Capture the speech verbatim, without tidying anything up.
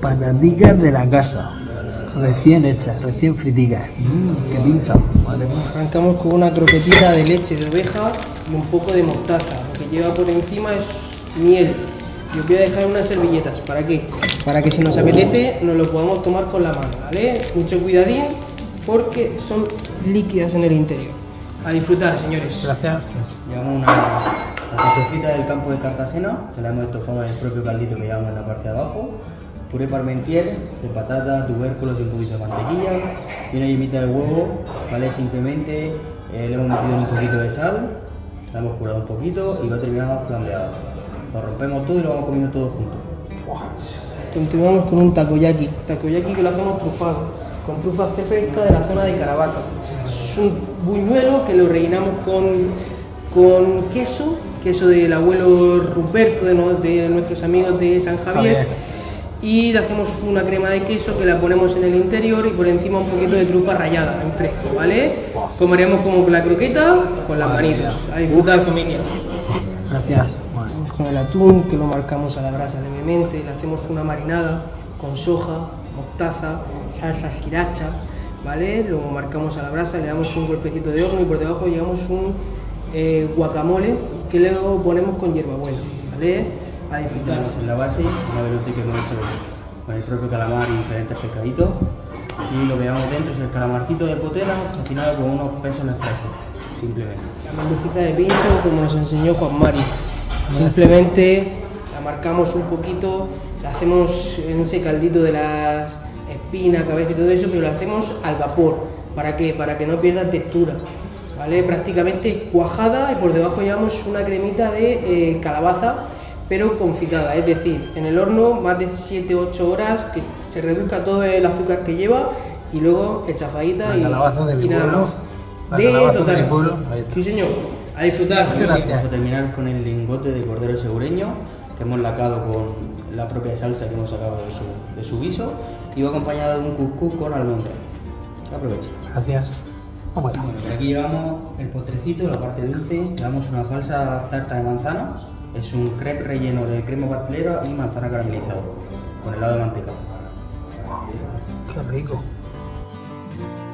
pataticas de la casa, recién hechas, recién friticas. Mmm, qué pinta, madre mía. Arrancamos con una croquetita de leche de oveja y un poco de mostaza. Lo que lleva por encima es miel. Y os voy a dejar unas servilletas. ¿Para qué? Para que si nos apetece nos lo podamos tomar con la mano, ¿vale? Mucho cuidadín porque son líquidas en el interior. A disfrutar, señores. Gracias. Llevamos una, una cosita del campo de Cartagena, que la hemos estofado en el propio caldito que llevamos en la parte de abajo. Puré parmentier, de patata, tubérculos y un poquito de mantequilla. Y una yemita de huevo, ¿vale? Simplemente eh, le hemos metido un poquito de sal, la hemos curado un poquito y lo terminamos flambeado. Lo rompemos todo y lo vamos comiendo todo junto. Continuamos con un takoyaki. Takoyaki que lo hacemos trufado, con trufa fresca de la zona de Caravaca. Es un buñuelo que lo rellenamos con, con queso, queso del abuelo Ruperto, de, no, de nuestros amigos de San Javier. Y le hacemos una crema de queso que la ponemos en el interior y por encima un poquito de trufa rallada en fresco, ¿vale? Comeremos como con la croqueta, con las manitos. A disfrutar, familia. Gracias. Vamos con el atún, que lo marcamos a la brasa levemente, le hacemos una marinada con soja, mostaza, salsa sriracha, ¿vale? Lo marcamos a la brasa, le damos un golpecito de horno y por debajo llevamos un eh, guacamole que luego ponemos con hierbabuena, ¿vale? A disfrutar. Tenemos en la base una veluti que hemos hecho con el propio calamar y diferentes pescaditos. Y lo que llevamos dentro es el calamarcito de potera cocinado con unos pezones frescos, simplemente. La manducita de pincho, como nos enseñó Juan Mari. Simplemente la marcamos un poquito, la hacemos en ese caldito de las espinas, cabeza y todo eso, pero lo hacemos al vapor. ¿Para qué? Para que no pierda textura, ¿vale? Prácticamente cuajada y por debajo llevamos una cremita de eh, calabaza, pero confitada, es decir, en el horno más de siete u ocho horas, que se reduzca todo el azúcar que lleva y luego echafadita y, de y nada pueblo. más. La De calabaza de mi total. pueblo. Ahí está. Sí, señor. A disfrutar. Gracias. Vamos a terminar con el lingote de cordero segureño que hemos lacado con la propia salsa que hemos sacado de su, de su guiso y va acompañado de un cuscús con almendra. Aprovechen. Gracias. Vamos allá. Bueno, por aquí llevamos el postrecito, la parte dulce. Llevamos una falsa tarta de manzana. Es un crepe relleno de crema pastelera y manzana caramelizada con helado de manteca. Qué rico.